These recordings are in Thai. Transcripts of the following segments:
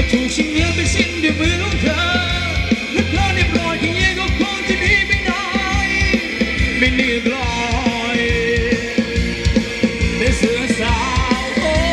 ถูกชิงเหลือเป็นชิ้นด้วยมือของเธอและเธอได้โปรดแค่นี้ก็คงจะดีไม่น้อยไม่เหนื่อยลอยได้เสือสาวโอ้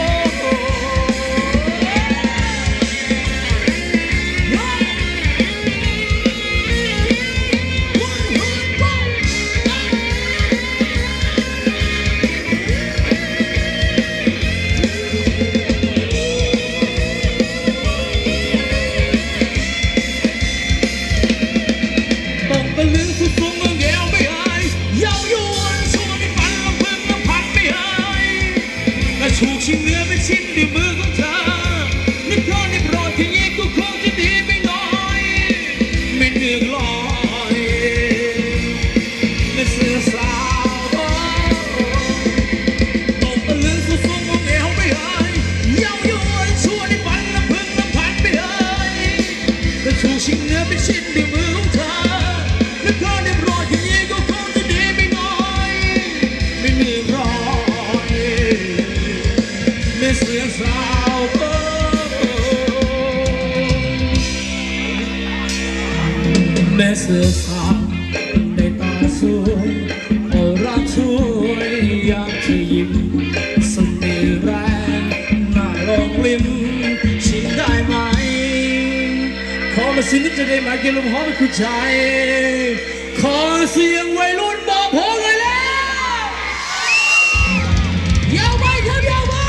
ถูกชิงเหลือเป็นชิ้นด้วยมือของเธอนึกขอได้โปรดแค่นี้ก็คงจะดีไม่น้อยไม่เหนื่อยลอยไม่เสือสาวตกตะลึงสุดสูงมองเอวไม่หายเย้ายวนชั่วในฝันละพึ่งละพันไม่หายแต่ถูกชิงเหลือเป็นชิ้นด้วยมือของเธอนึกขอได้โปรดแค่นี้ก็คงจะดีไม่น้อยไม่เหนื่อยลอยแม่เสือสาวแม่เสือสาวในตาสวยโอราช่วยอยากจะยิ้มเสน่ห์แรงน่าลองลิ้มชิมได้ไหมขอมาสินิดจะได้ไหมเกี่ยวกับหอมคุณใจขอเสียงวัยรุ่นบอกผมเลยแล้วยาวไปครับยาวไป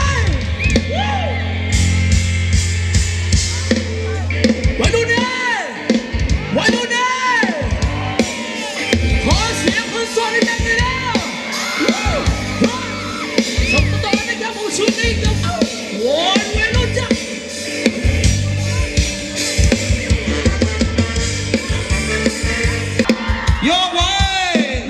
วัยรุ่นเนี่ยขอเสียงคนโสดให้ดังเลยนะสมต่อนะครับผู้ชุดนี้กับโอ้ยวัยรุ่นจ้ะโยกไว้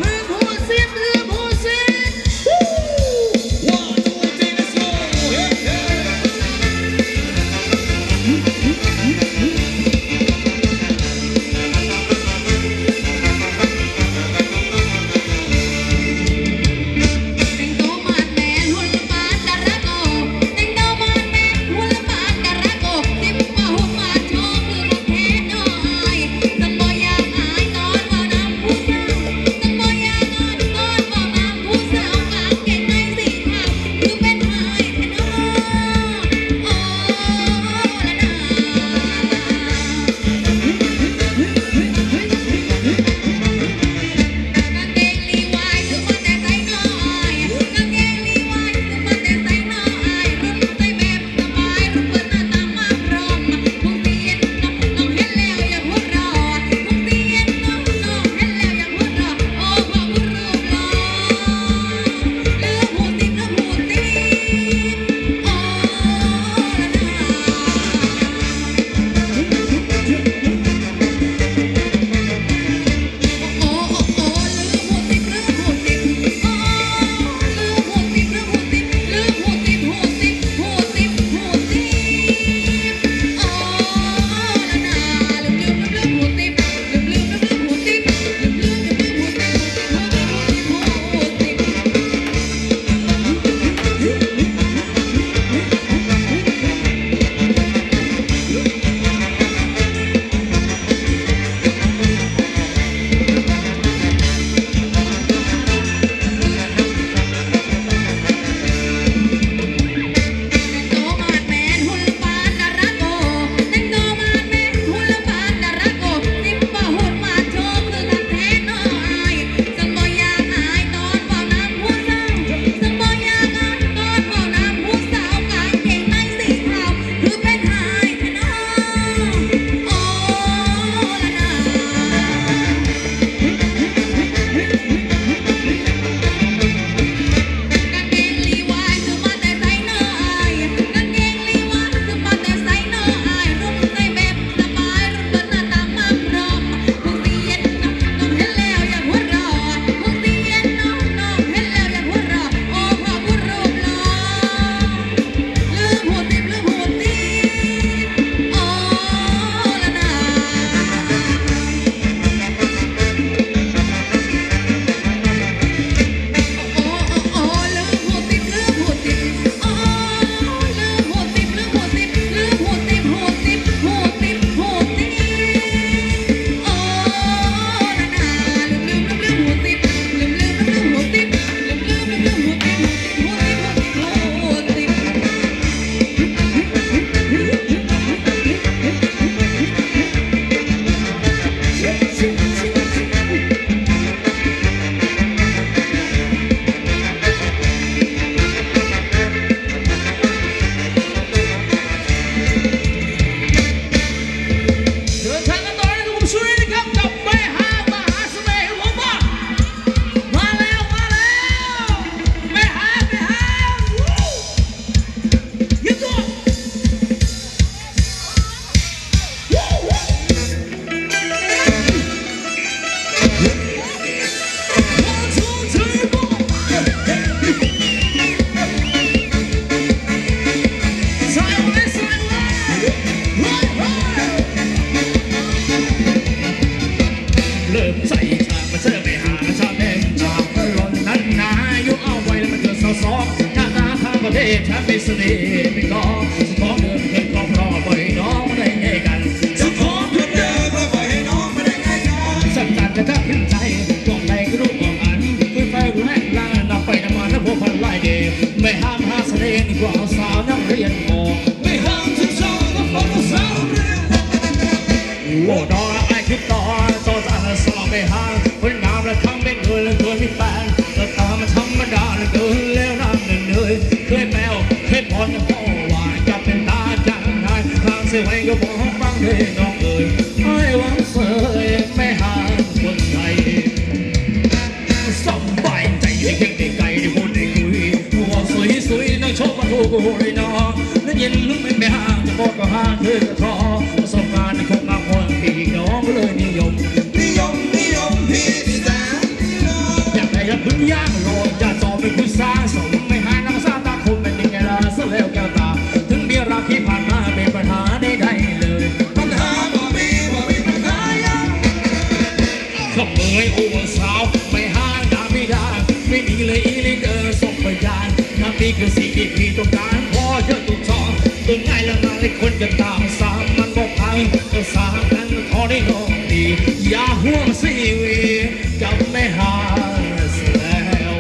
เทพฉันเป็นเสน่ห์ไม่ก็สะท้อนเดินเคยก็เพราะปล่อยน้องไม่ได้ไงกันสะท้อนเดินเดินเพราะปล่อยให้น้องไม่ได้ไงกันสักการจะทักขึ้นใจกล่องในกระดูกของอันคุยไฟรู้แห้งลานำไปนำมาแล้วพวกพันไล่เดย์ไม่ห้ามหาเสน่ห์ดีกว่าสาวนักเรียนมอไม่ห้ามถึงสาวก็ฟังสาวเรียนโอ้ดอไอ้คิดต่อตาสาวไม่ห่างคนงามและทั้งเป็นเงินและเคยมีแฟนแต่ตามันธรรมดาและเกินแล้วน้ำหนึ่งเลยเคยแปลวเคยพรพ่อว่าจะเป็นตาจังไงทางเสียไว้ก็บอกฟังเลยน้องเอ๋ยไอ้หวังเสยไม่ห่างคนไทยสบายใจได้เก่งได้ไกลได้พูดได้คุยหัวสวยๆนั่งโชว์มาถูกเลยน้องนั่นเย็นลึกไม่ห่างจะบอกก็ห่างเธอก็ท้อประสบการณ์ในคงมาคนพี่น้องเลยนิยมพี่ดีแสนอยากได้ยัดพื้นย่างโลดจะจอเป็นผู้สร้างสมไม่หายน้ำซาตาคมเป็นยังไงล่ะเสียแล้วแก้วตาถึงเบียร์ราคีผ่านมาเป็นปัญหาได้เลยปัญหาบ่มีปัญหายังขโมยโอ้สาวไม่ห่างดาไม่ได้ไม่ดีเลยอีเลยเดินส่งไปยานน้ำพี่คือสิ่งที่พี่ต้องการพอเยอะตุกทองตัวง่ายแล้วมาเลยคนจะตามสามมันบอกพังก็สามนั้นขอได้น้องดีอย่าห่วงสิวีกับไม่ห่างแล้ว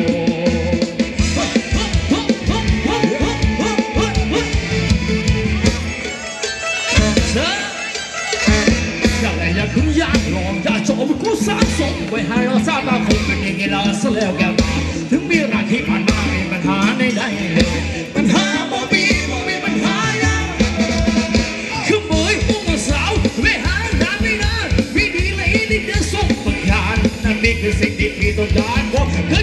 อยากได้อยากขึ้นอยากลองอยากโจมกูสร้างสมไปให้เราทราบว่าคงเป็นยังไงเราเสียแล้วแก้วตาถึงมีรักที่ผ่านมาเป็นปัญหาได้เลยปัญหาบ่มีปัญหายังคือเบยพวกสาวไม่หาได้ไม่นานพี่ดีเลยนี่เดินส่งประกาศนั่นนี่คือสิ่งที่พี่ต้องการบอก